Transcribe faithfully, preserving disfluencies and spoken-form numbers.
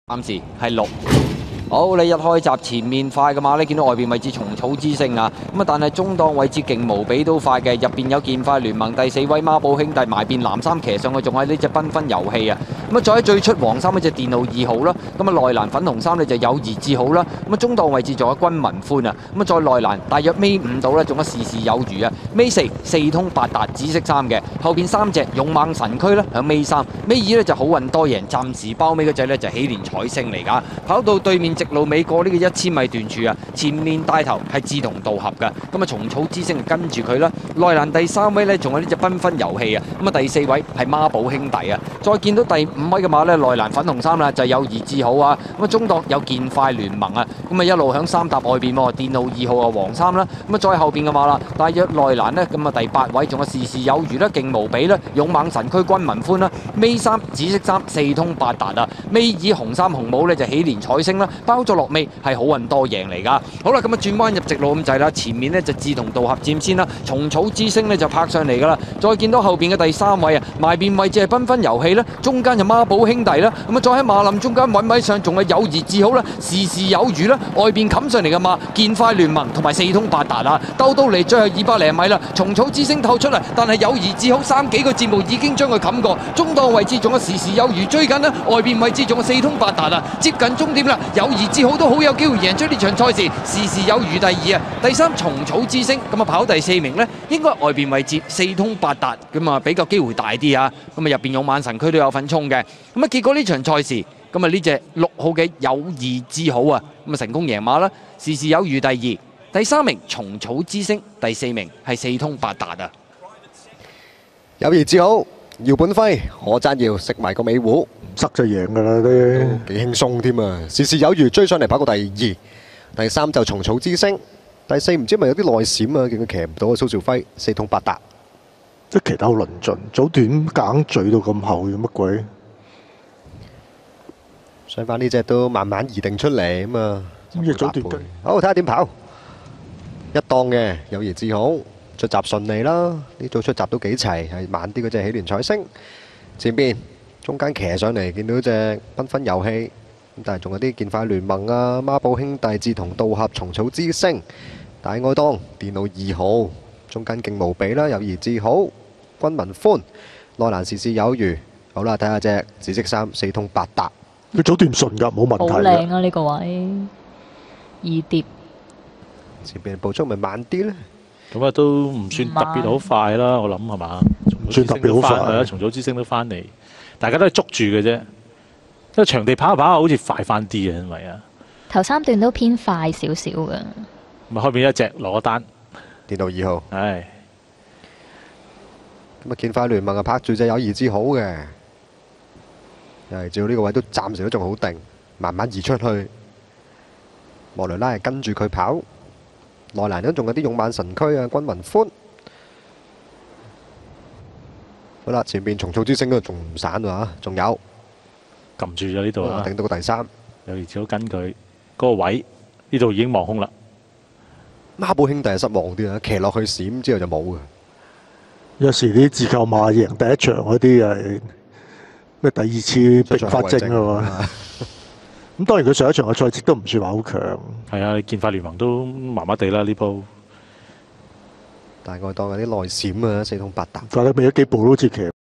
暫時係六。好，你一開閘前面快嘅馬呢，見到外邊位置蟲草之星啊，咁啊但係中檔位置勁無比都快嘅，入邊有健快聯盟第四位孖寶兄弟埋邊藍衫騎上去，仲喺呢隻繽紛遊戲啊，咁啊再喺最出黃衫呢隻電腦二號啦，咁啊內欄粉紅衫呢就友誼志好啦，咁啊中檔位置仲有軍民歡啊，咁啊再內欄大約尾五度呢，仲有事事有餘啊，尾四四通八達紫色衫嘅，後邊三隻勇猛神驅啦響尾三，尾二呢就好運多贏，暫時包尾嗰隻呢就喜連彩星嚟㗎，跑到對面直路尾過呢個一千米段處啊，前面帶頭係志同道合嘅，咁啊蟲草之星跟住佢啦，內欄第三位呢，仲有呢隻繽紛遊戲啊，咁啊第四位係孖寶兄弟啊，再見到第五位嘅馬呢，內欄粉紅衫啦就友誼志好啊，咁啊中檔有健快聯盟啊，咁啊一路響三搭外邊喎，電腦二號啊黃衫啦，咁啊再後邊嘅馬啦，大約內欄呢，咁啊第八位仲有事事有餘啦，勁無比啦，勇猛神驅軍民歡啦，尾三紫色衫四通八達啊，尾二紅衫紅帽呢，就喜連彩星啦，包咗落尾係好運多贏嚟㗎。好啦，咁啊轉彎入直路咁滯啦，前面呢就志同道合佔先啦，蟲草之星呢就拍上嚟㗎啦。再見到後邊嘅第三位啊，埋邊位置係繽紛遊戲啦，中間就孖寶兄弟啦，咁啊再喺馬林中間揾位上仲係友誼志好啦，事事有餘啦，外邊冚上嚟嘅馬健快聯盟同埋四通八達啊，兜到嚟最後二百零米啦，蟲草之星透出嚟，但係友誼志好三幾個節目已經將佢冚過，中檔位置仲有事事有餘追緊啦，外邊位置仲有四通八達啊，接近終點啦，友誼志好都好有機會贏出呢場賽事，事事有餘第二啊，第三蟲草之星咁啊跑第四名呢，應該外邊位置四通八達咁啊比較機會大啲啊，咁啊入邊勇猛神驅都有份衝嘅，咁啊結果呢場賽事咁啊呢隻六號嘅友誼志好啊，咁啊成功贏馬啦，事事有餘第二，第三名蟲草之星，第四名係四通八達啊。 友誼志好，姚本輝，何贊堯食埋個尾糊， 塞就贏㗎啦都， 幾輕鬆添啊！事事有餘追上嚟跑過第二，第三就蟲草之星，第四唔知咪有啲內閃啊，見佢騎唔到啊！蘇兆輝四通八達， 即係騎得好論盡，早段硬嘴到咁後，乜鬼？ 相反呢隻都慢慢移定出嚟咁啊！ 咁亦早段跟， 好睇下點跑，一檔嘅友誼志好。出閘順利啦，呢組出閘都幾齊，係慢啲嗰隻喜連彩星。前邊中間騎上嚟，見到隻繽紛遊戲，咁但係仲有啲健快聯盟啊、孖寶兄弟、志同道合、蟲草之星、大愛當、電腦二號，中間勁無比啦，友誼志好、軍民歡、內欄事事有餘。好啦，睇下隻紫色衫四通八達， 佢早段順㗎，冇問題。 好靚啊！呢個位二碟， 前邊步速咪慢啲呢？ 咁啊，都唔算特別好快啦，我諗係嘛？ 唔算特別好快， 係啊，蟲草之星都翻嚟，大家都係捉住嘅啫。因為場地跑下跑下，好似快翻啲啊，因為啊， 頭三段都偏快少少嘅。 咁啊，開邊一隻攞單， 電腦二號， 唉， 咁啊，健快聯盟啊拍住隻友誼志好嘅，又係照呢個位都暫時都仲好定，慢慢移出去。莫雷拉係跟住佢跑。內欄都仲有啲勇猛神驅啊，軍民歡。好啦，前邊蟲草之星嗰度仲唔散啊，仲有撳住咗呢度啊， 頂到個第三。 友誼志好跟佢嗰個位，呢度已經望空啦。 孖寶兄弟係失望啲啊，騎落去閃之後就冇嘅。 有時啲自購馬贏第一場嗰啲係咩第二次併發症啊嘛。咁當然佢上一場嘅賽績都唔算話好強。 係啊，健快聯盟都麻麻地啦呢鋪。 大概當有啲內閃啊，四通八達。 但係佢未咗幾步都好似騎。